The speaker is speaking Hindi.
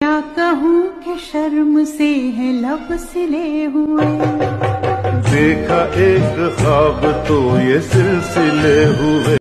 क्या कहूँ कि शर्म से है लब सिले हुए। देखा एक ख्वाब तो ये सिलसिले हुए।